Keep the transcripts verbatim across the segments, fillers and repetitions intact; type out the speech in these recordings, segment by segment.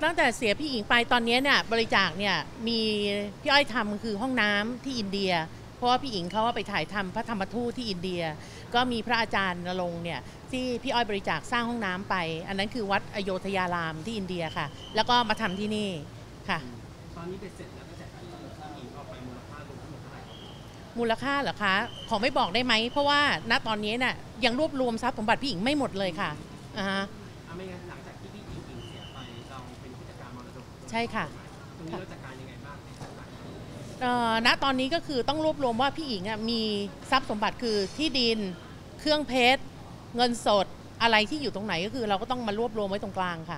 ตั้งแต่เสียพี่อิงไปตอนนี้เนี่ยบริจาคเนี่ยมีพี่อ้อยทำคือห้องน้ำที่อินเดียเพราะว่าพี่อิงเขาไปถ่ายทำพระธรรมทูตที่อินเดียก็มีพระอาจารย์ณรงค์เนี่ยที่พี่อ้อยบริจาคสร้างห้องน้ำไปอันนั้นคือวัดอโยธยารามที่อินเดียค่ะแล้วก็มาทำที่นี่ค่ะตอนนี้เป็นเสร็จแล้วก็แต่ที่อิงเอาไปมูลค่ารวมทั้งหมดเท่าไหร่มูลค่าเหรอคะขอไม่บอกได้ไหมเพราะว่าณตอนนี้น่ะยังรวบรวมทรัพย์สมบัติพี่อิงไม่หมดเลยค่ะอ่าฮะไม่งั้นหลังจากที่พี่อิงอิงเสียไปเราเป็นผู้จัดการมรดกใช่ค่ะตรงนี้เราจัดการยังไงบ้างเอ่อณตอนนี้ก็คือต้องรวบรวมว่าพี่อิงอ่ะมีทรัพย์สมบัติคือที่ดินเครื่องเพชรเงินสดอะไรที่อยู่ตรงไหนก็คือเราก็ต้องมารวบรวมไว้ตรงกลางค่ะ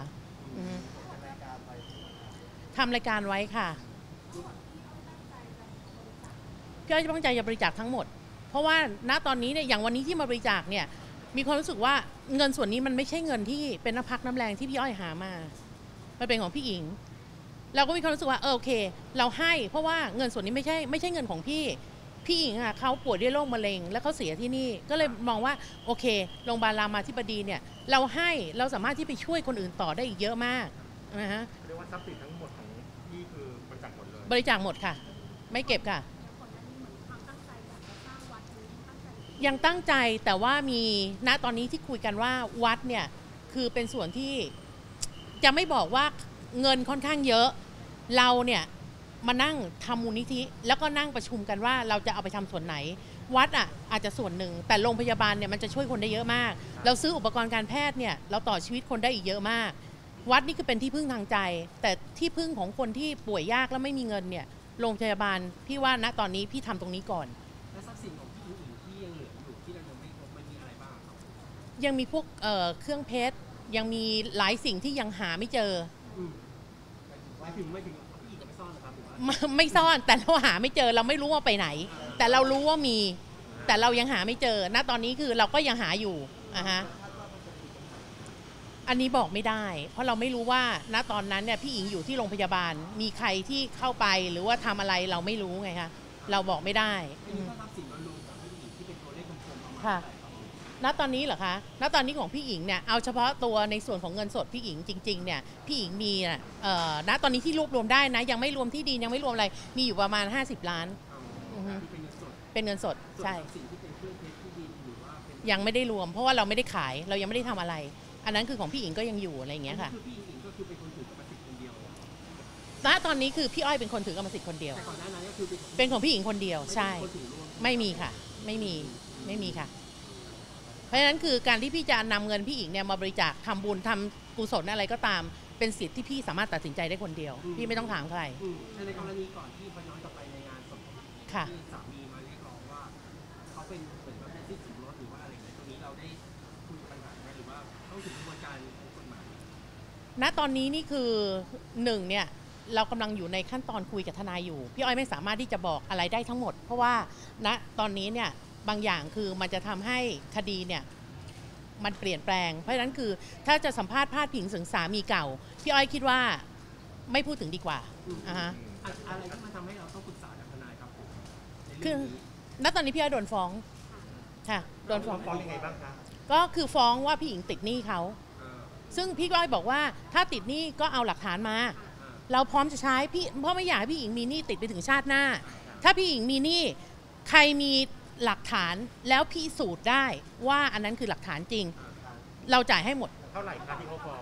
ทำรายการไว้ค่ะพี่อ้อยตั้งใจจะบริจาคทั้งหมดเพราะว่าณตอนนี้เนี่ยอย่างวันนี้ที่มาบริจาคเนี่ยมีความรู้สึกว่าเงินส่วนนี้มันไม่ใช่เงินที่เป็นน้ำพักน้ำแรงที่พี่อ้อยหามามันเป็นของพี่อิงเราก็มีความรู้สึกว่าเออโอเคเราให้เพราะว่าเงินส่วนนี้ไม่ใช่ไม่ใช่เงินของพี่พี่อิงอ่ะเขาป่วยด้วยโรคมะเร็งแล้วเขาเสียที่นี่ก็เลยมองว่าโอเคโรงพยาบาลรามาธิบดีเนี่ยเราให้เราสามารถที่ไปช่วยคนอื่นต่อได้อีกเยอะมากนะฮะเรียกว่าทรัพย์สินทั้งหมดของพี่คือบริจาคหมดเลยบริจาคหมดค่ะไม่เก็บค่ะยังตั้งใจแต่ว่ามีณตอนนี้ที่คุยกันว่าวัดเนี่ยคือเป็นส่วนที่จะไม่บอกว่าเงินค่อนข้างเยอะเราเนี่ยมานั่งทำมูลนิธิแล้วก็นั่งประชุมกันว่าเราจะเอาไปทำส่วนไหนวัดอ่ะอาจจะส่วนหนึ่งแต่โรงพยาบาลเนี่ยมันจะช่วยคนได้เยอะมากเราซื้ออุปกรณ์การแพทย์เนี่ยเราต่อชีวิตคนได้อีกเยอะมากวัดนี่คือเป็นที่พึ่งทางใจแต่ที่พึ่งของคนที่ป่วยยากแล้วไม่มีเงินเนี่ยโรงพยาบาลพี่ว่าณตอนนี้พี่ทำตรงนี้ก่อนและทรัพย์สินของพี่อิงที่ยังเหลืออยู่ที่เรายังไม่ครบมันมีอะไรบ้างยังมีพวกเอ่อเครื่องเพชรยังมีหลายสิ่งที่ยังหาไม่เจอไม่ถึงไม่ถึงพี่อิงจะไม่ซ่อนหรอครับไม่ซ่อนแต่เราหาไม่เจอเราไม่รู้ว่าไปไหนแต่เรารู้ว่ามีแต่เรายังหาไม่เจอณตอนนี้คือเราก็ยังหาอยู่อ่ะฮะอันนี้บอกไม่ได้เพราะเราไม่รู้ว่าณตอนนั้นเนี่ยพี่อิงอยู่ที่โรงพยาบาลมีใครที่เข้าไปหรือว่าทำอะไรเราไม่รู้ไงคะเราบอกไม่ได้ค่ะณตอนนี้เหรอคะณตอนนี้ของพี่อิงเนี่ยเอาเฉพาะตัวในส่วนของเงินสดพี่อิงจริงๆเนี่ยพี่อิงมีอ่ะเอ่อณตอนนี้ที่รวบรวมได้นะยังไม่รวมที่ดินยังไม่รวมอะไรมีอยู่ประมาณห้าสิบล้านเป็นเงินสดใช่ยังไม่ได้รวมเพราะว่าเราไม่ได้ขายเรายังไม่ได้ทำอะไรอันนั้นคือของพี่อิงก็ยังอยู่อะไรอย่างเงี้ยค่ะคือพี่อิงก็คือเป็นคนถือกรรมสิทธิ์คนเดียวณตอนนี้คือพี่อ้อยเป็นคนถือกรรมสิทธิ์คนเดียวแต่ก่อนหน้านั้นก็คือเป็นของพี่อิงคนเดียวใช่ไม่มีค่ะไม่มีไม่มีค่ะเพราะฉะนั้นคือการที่พี่จะนำเงินพี่อิงเนี่ยมาบริจาคทำบุญทำกุศลอะไรก็ตามเป็นสิทธิ์ที่พี่สามารถตัดสินใจได้คนเดียวพี่ไม่ต้องถามใครในกรณีก่อนที่พย้อนกลับไปในงานศพที่สามีมาเรียกร้องว่าเขาเป็นเหมือนว่าเป็นที่สมรสหรือว่าอะไรในตรงนี้เราได้คุยปัญหาไหมหรือว่าต้องถึงกระบวนการของกฎหมายณตอนนี้นี่คือหนึ่งเนี่ยเรากำลังอยู่ในขั้นตอนคุยกับทนายอยู่พี่อ้อยไม่สามารถที่จะบอกอะไรได้ทั้งหมดเพราะว่าณตอนนี้เนี่ยบางอย่างคือมันจะทำให้คดีเนี่ยมันเปลี่ยนแปลงเพราะฉะนั้นคือถ้าจะสัมภาษณ์พาดพิงถึงสามีเก่าพี่อ้อยคิดว่าไม่พูดถึงดีกว่าอ่าฮะอะไรที่มันทำให้เราต้องปรึกษากับทนายครับคือณตอนนี้พี่อ้อยโดนฟ้องค่ะโดนฟ้องฟ้องยังไงบ้างคะก็คือฟ้องว่าพี่หญิงติดหนี้เขาซึ่งพี่อ้อยบอกว่าถ้าติดหนี้ก็เอาหลักฐานมาเราพร้อมจะใช้พี่เพราะไม่อยากให้พี่หญิงมีหนี้ติดไปถึงชาติหน้าถ้าพี่หญิงมีหนี้ใครมีหลักฐานแล้วพิสูจน์ได้ว่าอันนั้นคือหลักฐานจริงเราจ่ายให้หมดเท่าไหร่คะที่เขาฟ้อง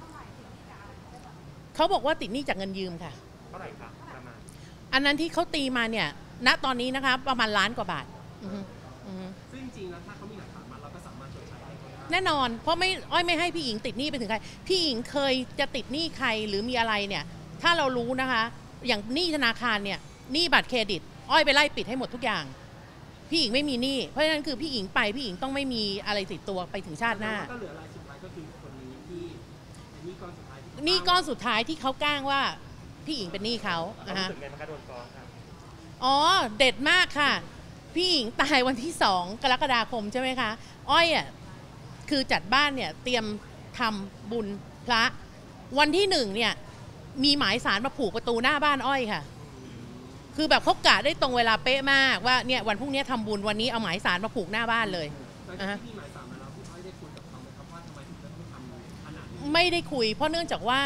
เขาบอกว่าติดหนี้จากเงินยืมค่ะเท่าไหร่คะประมาณอันนั้นที่เขาตีมาเนี่ยณตอนนี้นะคะประมาณล้านกว่าบาทซึ่งจริงแล้วถ้าเขามีหลักฐานมาเราก็สามารถชดใช้ได้แน่นอนเพราะไม่อ้อยไม่ให้พี่หญิงติดหนี้ไปถึงใครพี่หญิงเคยจะติดหนี้ใครหรือมีอะไรเนี่ยถ้าเรารู้นะคะอย่างหนี้ธนาคารเนี่ยหนี้บัตรเครดิตอ้อยไปไล่ปิดให้หมดทุกอย่างพี่หญิงไม่มีหนี้เพราะฉะนั้นคือพี่หญิงไปพี่หญิงต้องไม่มีอะไรติดตัวไปถึงชาติหน้าก็เหลือรายสุดท้ายก็คือคนนี้ที่หนี้ก้อนสุดท้ายหนี้ก้อนสุดท้ายที่เขาก้างว่าพี่หญิงเป็นหนี้เขาอ่ะรู้สึกไงบ้างคะโดนฟ้องครับอ๋อเด็ดมากค่ะพี่หญิงตายวันที่สองกรกฎาคมใช่ไหมคะอ้อยอ่ะคือจัดบ้านเนี่ยเตรียมทำบุญพระวันที่หนึ่งเนี่ยมีหมายสารมาผูกประตูหน้าบ้านอ้อยค่ะคือแบบเขากะได้ตรงเวลาเป๊ะมากว่าเนี่ยวันพรุ่งนี้ทำบุญวันนี้เอาหมายสารมาผูกหน้าบ้านเลยไม่ได้คุยเพราะเนื่องจากว่า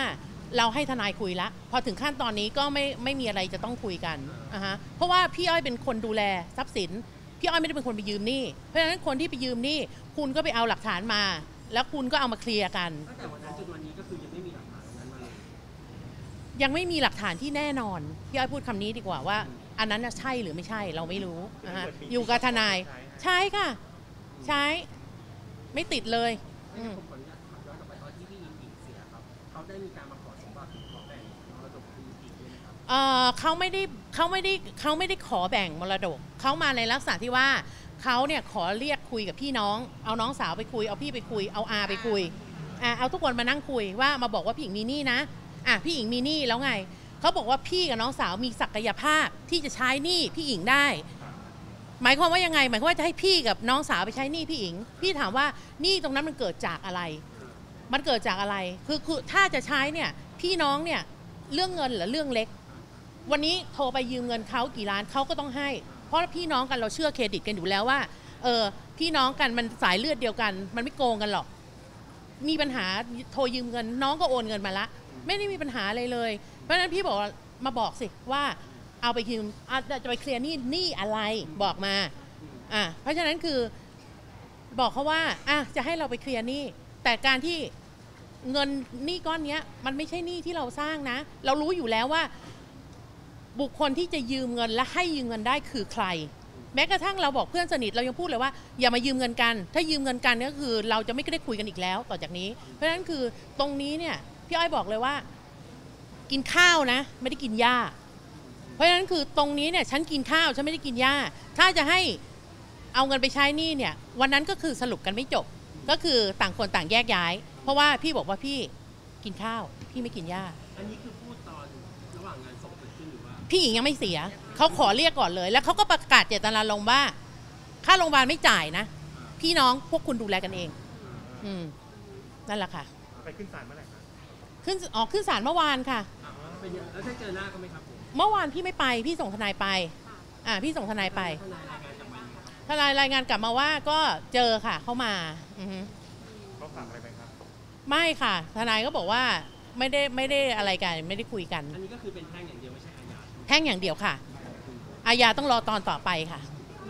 เราให้ทนายคุยละพอถึงขั้นตอนนี้ก็ไม่ไม่มีอะไรจะต้องคุยกันอ่ะฮะเพราะว่าพี่อ้อยเป็นคนดูแลทรัพย์สินพี่อ้อยไม่ได้เป็นคนไปยืมหนี้เพราะฉะนั้นคนที่ไปยืมหนี้คุณก็ไปเอาหลักฐานมา แล้วคุณก็เอามาเคลียร์กันตั้งแต่วันนั้นจนวันนี้ก็คือยังไม่มีหลักฐานตรงนั้นมาเลยยังไม่มีหลักฐานที่แน่นอนพี่อ้อยพูดคำนี้ดีกว่าว่าอันนั้นใช่หรือไม่ใช่เราไม่รู้นะฮะอยู่กับทนายใช่ค่ะใช้ไม่ติดเลยผมขออนุญาตย้อนกลับไปตอนที่พี่อิงอิงเสียครับเขาได้มีการมาขอสมบัติขอแบ่งมรดกพี่อิงด้วยไหมครับเออเขาไม่ได้เขาไม่ได้เขาไม่ได้ขอแบ่งมรดกเขามาในลักษณะที่ว่าเขาเนี่ยขอเรียกคุยกับพี่น้องเอาน้องสาวไปคุยเอาพี่ไปคุยเอาอาไปคุยอ่าเอาทุกคนมานั่งคุยว่ามาบอกว่าพี่อิงมีหนี้นะอ่ะพี่อิงมีหนี้แล้วไงเขาบอกว่าพี่กับน้องสาวมีศักยภาพที่จะใช้หนี้พี่อิงได้หมายความว่ายังไงหมายความว่าจะให้พี่กับน้องสาวไปใช้หนี้พี่อิงพี่ถามว่าหนี้ตรงนั้นมันเกิดจากอะไรมันเกิดจากอะไรคือคือถ้าจะใช้เนี่ยพี่น้องเนี่ยเรื่องเงินหรือเรื่องเล็กวันนี้โทรไปยืมเงินเขากี่ล้านเขาก็ต้องให้เพราะพี่น้องกันเราเชื่อเครดิตกันอยู่แล้วว่าเออพี่น้องกันมันสายเลือดเดียวกันมันไม่โกงกันหรอกมีปัญหาโทรยืมเงินน้องก็โอนเงินมาละไม่ได้มีปัญหาอะไรเลยเพราะฉะนั้นพี่บอกมาบอกสิว่าเอาไปคืนจะไปเคลียร์หนี้หนี้อะไรบอกมาอ่ะเพราะฉะนั้นคือบอกเขาว่าอ่ะจะให้เราไปเคลียร์หนี้แต่การที่เงินหนี้ก้อนนี้มันไม่ใช่หนี้ที่เราสร้างนะเรารู้อยู่แล้วว่าบุคคลที่จะยืมเงินและให้ยืมเงินได้คือใครแม้กระทั่งเราบอกเพื่อนสนิทเรายังพูดเลยว่าอย่ามายืมเงินกันถ้ายืมเงินกันก็คือเราจะไม่ได้คุยกันอีกแล้วต่อจากนี้เพราะฉะนั้นคือตรงนี้เนี่ยพี่อ้อยบอกเลยว่ากินข้าวนะไม่ได้กินหญ้าเพราะฉะนั้นคือตรงนี้เนี่ยฉันกินข้าวฉันไม่ได้กินหญ้าถ้าจะให้เอาเงินไปใช้หนี้เนี่ยวันนั้นก็คือสรุปกันไม่จบก็คือต่างคนต่างแยกย้ายเพราะว่าพี่บอกว่าพี่กินข้าวพี่ไม่กินหญ้าอันนี้คือพูดตอนระหว่างงานศพเกิดขึ้นหรือว่าพี่หญิงยังไม่เสียเขาขอเรียกก่อนเลยแล้วเขาก็ประกาศเจตนารมณ์ว่าค่าโรงพยาบาลไม่จ่ายนะพี่น้องพวกคุณดูแลกันเองอืมนั่นแหละค่ะไปขึ้นศาลเมื่อไหร่คะขึ้นอ๋อขึ้นศาลเมื่อวานค่ะเป็นแล้วได้เจอหน้าเขาไหมครับเมื่อวานพี่ไม่ไปพี่ส่งทนายไปอ่าพี่ส่งทนายไปทนายรายงานกลับมาว่าก็เจอค่ะเข้ามาอือฮึเขาฝากอะไรไปครับไม่ค่ะทนายก็บอกว่าไม่ได้ไม่ได้อะไรกันไม่ได้คุยกันอันนี้ก็คือเป็นแพ่งอย่างเดียวไม่ใช่อาญาแพ่งอย่างเดียวค่ะอาญาต้องรอตอนต่อไปค่ะ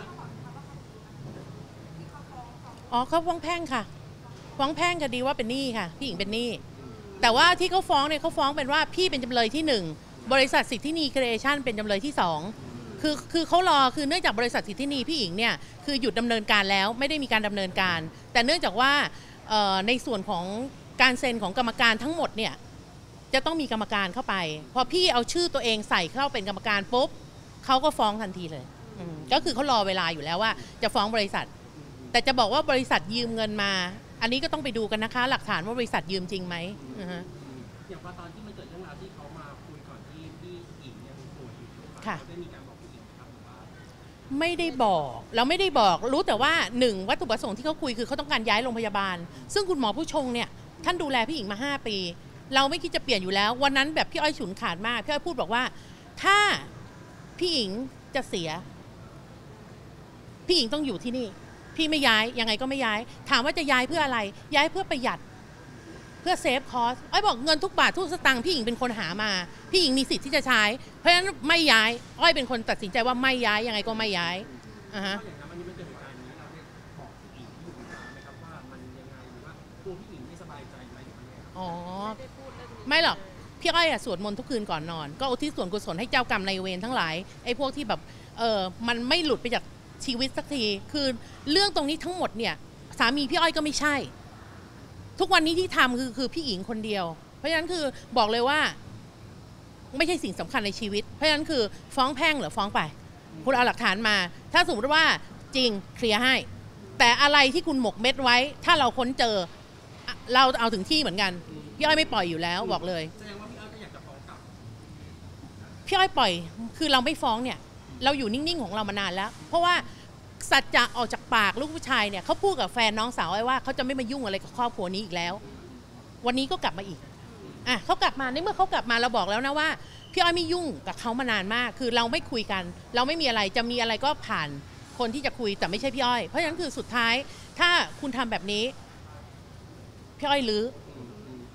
อ๋อเขาฟ้องแพ่งค่ะฟ้องแพ่งคดีว่าเป็นหนี้ค่ะพี่หญิงเป็นหนี้แต่ว่าที่เขาฟ้องเนี่ยเขาฟ้องเป็นว่าพี่เป็นจำเลยที่หนึ่งบริษัทสิทธินีครีเอชั่นเป็นจำเลยที่สองคือคือเขารอคือเนื่องจากบริษัทสิทธินีพี่หญิงเนี่ยคือหยุดดำเนินการแล้วไม่ได้มีการดำเนินการแต่เนื่องจากว่าในส่วนของการเซ็นของกรรมการทั้งหมดเนี่ยจะต้องมีกรรมการเข้าไปพอพี่เอาชื่อตัวเองใส่เข้าเป็นกรรมการปุ๊บเขาก็ฟ้องทันทีเลยก็คือเขารอเวลาอยู่แล้วว่าจะฟ้องบริษัทแต่จะบอกว่าบริษัทยืมเงินมาอันนี้ก็ต้องไปดูกันนะคะหลักฐานว่าบริษัทยืมจริงไหมอย่างตอนที่มันเกิดเรื่องราวที่เขามาคุยก่อนที่พี่อิงยังป่วยอยู่ค่ะได้มีการบอกพี่อิงครับว่าไม่ได้บอกเราไม่ได้บอกรู้แต่ว่าหนึ่งวัตถุประสงค์ที่เขาคุยคือเขาต้องการย้ายโรงพยาบาลซึ่งคุณหมอผู้ชงเนี่ยท่านดูแลพี่อิงมาห้าปีเราไม่คิดจะเปลี่ยนอยู่แล้ววันนั้นแบบพี่อ้อยฉุนขาดมากพี่อ้อยพูดบอกว่าถ้าพี่อิงจะเสียพี่อิงต้องอยู่ที่นี่พี่ไม่ย้ายยังไงก็ไม่ย้ายถามว่าจะย้ายเพื่ออะไรย้ายเพื่อประหยัดเพื่อเซฟคอสอ้อยบอกเงินทุกบาททุกสตางค์พี่หญิงเป็นคนหามาพี่หญิงมีสิทธิ์ที่จะใช้เพราะฉะนั้นไม่ย้ายอ้อยเป็นคนตัดสินใจว่าไม่ย้ายยังไงก็ไม่ย้ายอ่าฮะอย่างนั้นวันนี้มันเกิดเหตุการณ์นี้เราได้บอกพี่หญิงที่อยู่ในศาลไหมครับว่ามันยังไงหรือว่าตัวพี่หญิงไม่สบายใจไหมหรือว่าไงอ๋อไม่หรอกพี่อ้อยอะสวดมนต์ทุกคืนก่อนนอนก็อุทิศส่วนกุศลให้เจ้ากรรมนายเวรทั้งหลายไอ้พวกที่แบบเออมันไม่หลุดไปจากชีวิตสักทีคือเรื่องตรงนี้ทั้งหมดเนี่ยสามีพี่อ้อยก็ไม่ใช่ทุกวันนี้ที่ทำคือคือพี่หญิงคนเดียวเพราะฉะนั้นคือบอกเลยว่าไม่ใช่สิ่งสำคัญในชีวิตเพราะฉะนั้นคือฟ้องแพ่งหรือฟ้องไปคุณเอาหลักฐานมาถ้าสมมติว่าจริงเคลียร์ให้แต่อะไรที่คุณหมกเม็ดไว้ถ้าเราค้นเจอเราเอาถึงที่เหมือนกันพี่อ้อยไม่ปล่อยอยู่แล้วบอกเลยแสดงว่าพี่อ้อยก็อยากจะฟ้องกลับพี่อ้อยปล่อยคือเราไม่ฟ้องเนี่ยเราอยู่นิ่งๆของเรามานานแล้วเพราะว่าสัจจะออกจากปากลูกผู้ชายเนี่ยเขาพูดกับแฟนน้องสาวไว้ว่าเขาจะไม่มายุ่งอะไรกับครอบครัวนี้อีกแล้ววันนี้ก็กลับมาอีกอ่ะเขากลับมาในเมื่อเขากลับมาเราบอกแล้วนะว่าพี่อ้อยไม่ยุ่งกับเขามานานมากคือเราไม่คุยกันเราไม่มีอะไรจะมีอะไรก็ผ่านคนที่จะคุยแต่ไม่ใช่พี่อ้อยเพราะฉะนั้นคือสุดท้ายถ้าคุณทำแบบนี้พี่อ้อยลื้อ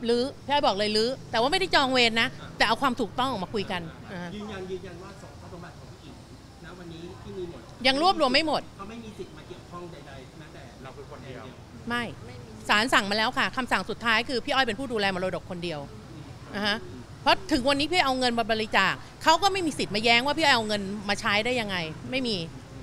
รื้อพี่อ้อยบอกเลยรื้อแต่ว่าไม่ได้จองเวรนะแต่เอาความถูกต้องออกมาคุยกันยืนยันยืนยันว่าสองทรัพย์สมบัติของพี่อิ๋งณวันนี้ที่มีหมดยังรวบรวมไม่หมดเขาไม่มีสิทธิ์มาเกี่ยวข้องใดๆแม้แต่เราคือคนเดียวไม่ศาลสั่งมาแล้วค่ะคำสั่งสุดท้ายคือพี่อ้อยเป็นผู้ดูแลมรดกคนเดียวนะฮะเพราะถึงวันนี้พี่เอาเงินมาบริจาคเขาก็ไม่มีสิทธิ์มาแย้งว่าพี่อ้อยเอาเงินมาใช้ได้ยังไงไม่มี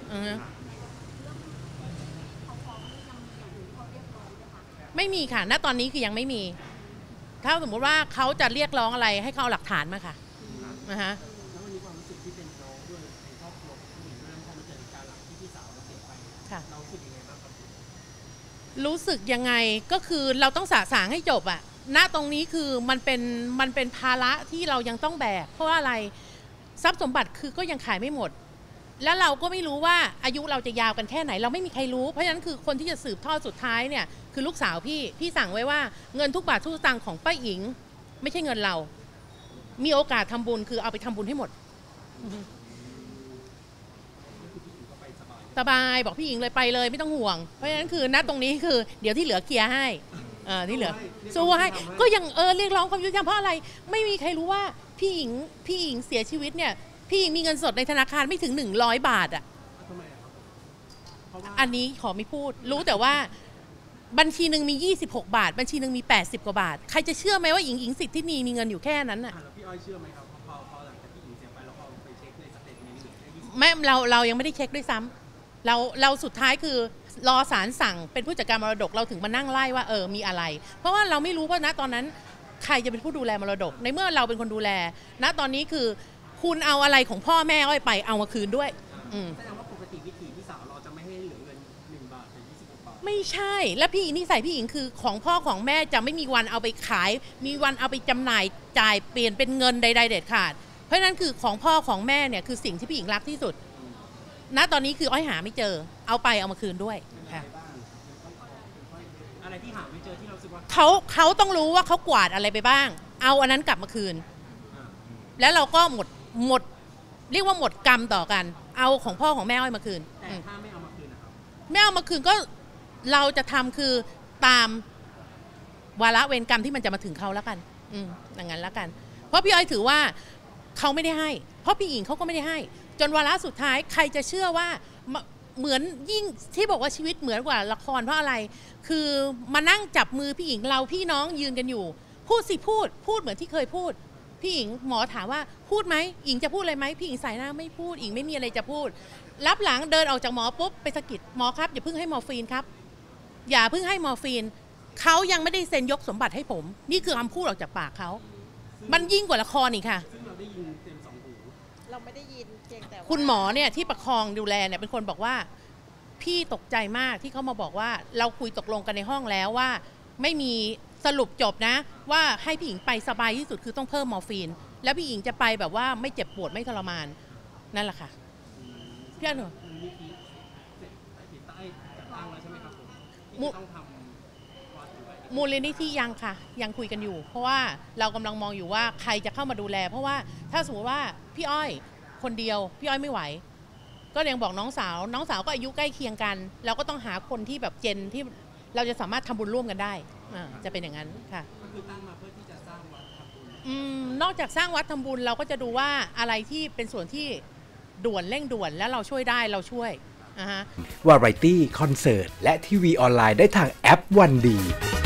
ไม่มีค่ะณตอนนี้คือยังไม่มีถ้าสมมติว่าเขาจะเรียกร้องอะไรให้เขาเอาหลักฐานมาค่ะนะฮะแล้ววันนี้ความรู้สึกที่เป็นน้องด้วยในครอบครัวผู้หญิงด้วยพอมาเจอเหตุการณ์หลังที่พี่สาวเราเสียไปเรารู้สึกยังไงบ้างครับรู้สึกยังไงก็คือเราต้องสะสางให้จบอะณตรงนี้คือมันเป็นมันเป็นภาระที่เรายังต้องแบกเพราะว่าอะไรทรัพย์สมบัติคือก็ยังขายไม่หมดแล้วเราก็ไม่รู้ว่าอายุเราจะยาวกันแค่ไหนเราไม่มีใครรู้เพราะฉะนั้นคือคนที่จะสืบทอดสุดท้ายเนี่ยคือลูกสาวพี่พี่สั่งไว้ว่าเงินทุกบาททุกสตางค์ของป้าอิ๋งไม่ใช่เงินเรามีโอกาสทำบุญคือเอาไปทำบุญให้หมดสบายบอกพี่อิ๋งเลยไปเลยไม่ต้องห่วงเพราะฉะนั้นคือณตรงนี้คือเดี๋ยวที่เหลือเคลียร์ให้อ่าที่เหลือสู้ให้ก็ยังเออเรียกร้องความยุติธรรมเพราะอะไรไม่มีใครรู้ว่าพี่อิ๋งพี่อิ๋งเสียชีวิตเนี่ยพี่มีเงินสดในธนาคารไม่ถึงหนึ่งร้อยบาทอ่ะอันนี้ขอไม่พูดรู้แต่ว่าบัญชีหนึ่งมียี่สิบหกบาทบัญชีหนึ่งมีแปดสิบกว่าบาทใครจะเชื่อไหมว่าหญิงหญิงสิทธิ์ที่มีมีเงินอยู่แค่นั้นน่ะแล้วพี่อ้อยเชื่อไหมครับพอพอหลังจากที่หญิงเสียไปแล้วพอไปเช็คในสเตทเมนต์ไม่เราเรายังไม่ได้เช็คด้วยซ้ำเราเราสุดท้ายคือรอศาลสั่งเป็นผู้จัดการมรดกเราถึงมานั่งไล่ว่าเออมีอะไรเพราะว่าเราไม่รู้ว่าณตอนนั้นใครจะเป็นผู้ดูแลมรดกในเมื่อเราเป็นคนดูแลณตอนนี้คือคุณเอาอะไรของพ่อแม่อ้อยไปเอามาคืนด้วยแสดงว่าปกติวิธีพี่สาวเราจะไม่ให้เหลือเงินหนึ่งบาทเป็นยี่สิบหกบาทไม่ใช่แล้วพี่นิสัยพี่หญิงคือของพ่อของแม่จะไม่มีวันเอาไปขายมีวันเอาไปจำหน่ายจ่ายเปลี่ยนเป็นเงินใดๆเด็ดขาดเพราะฉะนั้นคือของพ่อของแม่เนี่ยคือสิ่งที่พี่หญิงรักที่สุดณตอนนี้คืออ้อยหาไม่เจอเอาไปเอามาคืนด้วยค่ะอะไรที่หาไม่เจอที่เราสึกว่าเขาเขาต้องรู้ว่าเขากวาดอะไรไปบ้างเอาอันนั้นกลับมาคืนแล้วเราก็หมดหมดเรียกว่าหมดกรรมต่อกันเอาของพ่อของแม่อ้อยมาคืนแต่ถ้าไม่เอามาคืนนะครับไม่เอามาคืนก็เราจะทำคือตามวาระเวรกรรมที่มันจะมาถึงเขาแล้วกันอืมอย่างนั้นแล้วกันเพราะพี่อ้อยถือว่าเขาไม่ได้ให้เพราะพี่หญิงเขาก็ไม่ได้ให้จนวาระสุดท้ายใครจะเชื่อว่าเหมือนยิ่งที่บอกว่าชีวิตเหมือนกว่าละครเพราะอะไรคือมานั่งจับมือพี่หญิงเราพี่น้องยืนกันอยู่พูดสิพูดพูดเหมือนที่เคยพูดพี่หญิงหมอถามว่าพูดไหมหญิงจะพูดอะไรไหมพี่หญิงใส่หน้าไม่พูดหญิงไม่มีอะไรจะพูดรับหลังเดินออกจากหมอปุ๊บไปสะกิดหมอครับอย่าเพิ่งให้มอร์ฟีนครับอย่าเพิ่งให้มอร์ฟีนเขายังไม่ได้เซ็นยกสมบัติให้ผมนี่คือคำพูดออกจากปากเขามันยิ่งกว่าละครอีกค่ะซึ่งเราได้ยินเต็มสองหูเราไม่ได้ยินเพียงแต่คุณหมอเนี่ยที่ประคองดูแลเนี่ยเป็นคนบอกว่าพี่ตกใจมากที่เขามาบอกว่าเราคุยตกลงกันในห้องแล้วว่าไม่มีสรุปจบนะว่าให้พี่หญิงไปสบายที่สุดคือต้องเพิ่มมอร์ฟีนแล้วพี่หญิงจะไปแบบว่าไม่เจ็บปวดไม่ทรมานนั่นแหละค่ะพี่อันหนูมูลนิธิยังค่ะยังคุยกันอยู่เพราะว่าเรากำลังมองอยู่ว่าใครจะเข้ามาดูแลเพราะว่าถ้าสมมติว่าพี่อ้อยคนเดียวพี่อ้อยไม่ไหวก็ยังบอกน้องสาวน้องสาวก็อายุใกล้เคียงกันเราก็ต้องหาคนที่แบบเจนที่เราจะสามารถทำบุญร่วมกันได้จะเป็นอย่างนั้นค่ะก็คือตั้งมาเพื่อที่จะสร้างวัดทำบุญอืมนอกจากสร้างวัดทำบุญเราก็จะดูว่าอะไรที่เป็นส่วนที่ด่วนเร่งด่วนแล้วเราช่วยได้เราช่วยอ่าฮะวาไรตี้คอนเสิร์ตและทีวีออนไลน์ได้ทางแอปวันดี